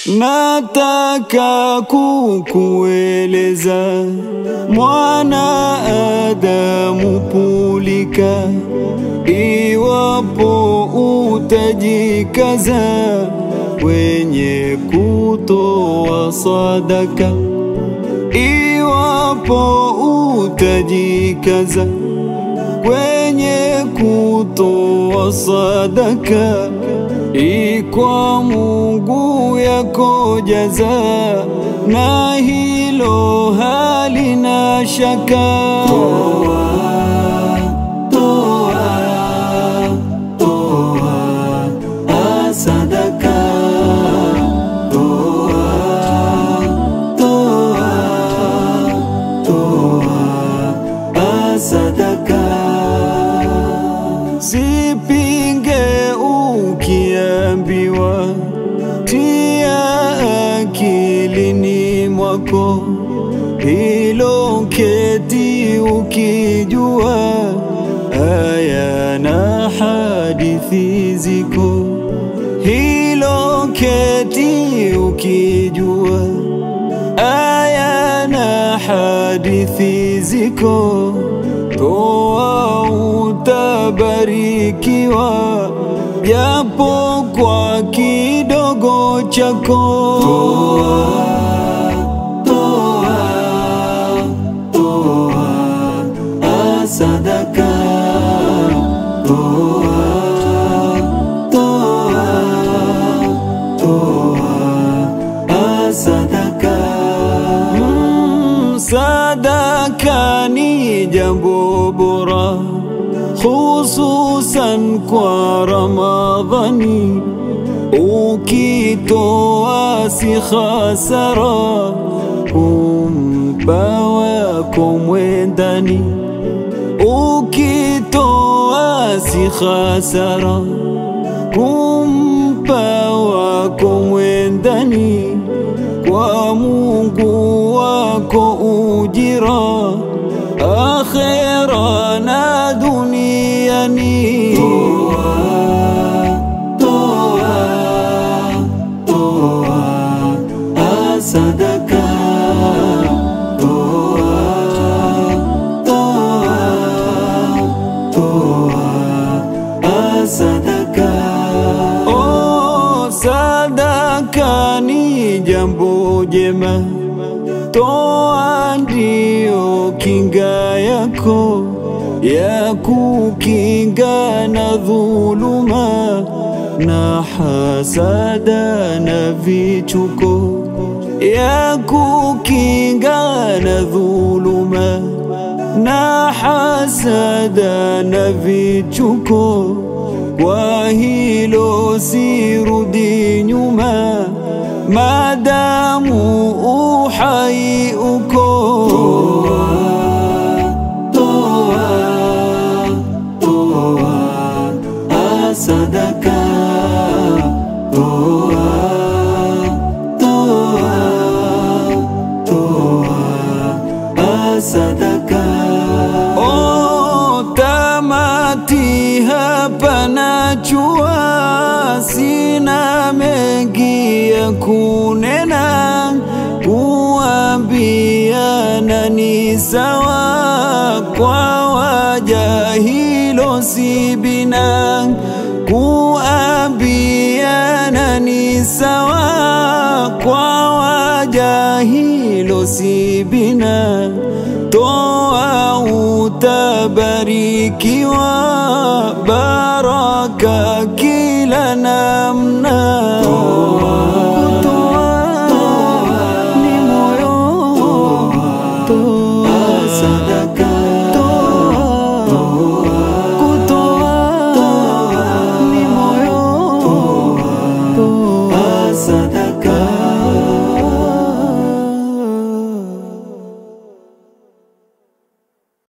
Nataka kukueleza mwana Adamu pulika, iwapo utajikaza kwenye kutoa sadaka, iwapo utajikaza kwenye kutoa sadaka, ikwa Mungu yako jaza, na hilo halina shaka. Toa sadaka, toa sadaka. Sipinge ukiambiwa, tia akilini mwako, hilo keti ukijua, aya na hadithi ziko. Hilo keti ukijua, aya na hadithi ziko. Toa utabarikiwa, japo kwa kidogo chako. Toa sadaka, toa sadaka. Sadaka ni jambo bora, hususan kwa Ramadhani. Ukitoa si khasara, kumpa wako mwendani. Ukitoa si khasara, kumpa wako mwendani. Kwa Mungu wako ujira, akhera na duniani. Toa sadaka, toa sadaka. Oh, sadaka ni jambo jema, toa ndio kinga yako ya kukinga na dhuluma na hasada na vichuko, ya kukinga na dhuluma na hasada na vichuko. Kwa hilo sirudi nyuma, madamu uhai uko. Toa sadaka, toa sadaka. Oh, tamati hapa najua, sina mengi ya kunena, kuambiana ni sawa, kwa waja hilo si bina. Kuambiana ni sawa, kwa waja hilo si bina. Toa utabarikiwa, baraka kila namna.